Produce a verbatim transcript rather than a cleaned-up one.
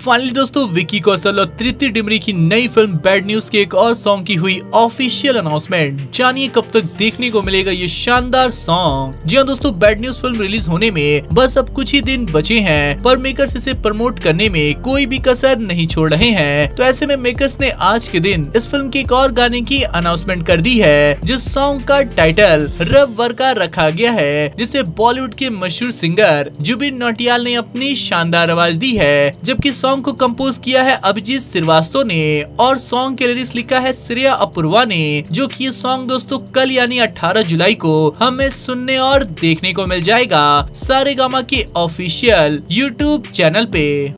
Finally दोस्तों विकी कौशल और तृप्ति डिमरी की नई फिल्म बैड न्यूज के एक और सॉन्ग की हुई ऑफिशियल अनाउंसमेंट। जानिए कब तक देखने को मिलेगा ये शानदार सॉन्ग। जी हाँ दोस्तों, बैड न्यूज फिल्म रिलीज होने में बस अब कुछ ही दिन बचे हैं, पर मेकर्स इसे प्रमोट करने में कोई भी कसर नहीं छोड़ रहे हैं। तो ऐसे में मेकर्स ने आज के दिन इस फिल्म के एक और गाने की अनाउंसमेंट कर दी है, जिस सॉन्ग का टाइटल रब वर्का रखा गया है, जिसे बॉलीवुड के मशहूर सिंगर जुबिन नौटियाल ने अपनी शानदार आवाज दी है। जबकि सॉन्ग को कंपोज किया है अभिजीत श्रीवास्तव ने और सॉन्ग के लिरिक्स लिखा है श्रेया अपूर्वा ने। जो कि ये सॉन्ग दोस्तों कल यानी अठारह जुलाई को हमें सुनने और देखने को मिल जाएगा सारेगामा के ऑफिशियल यूट्यूब चैनल पे।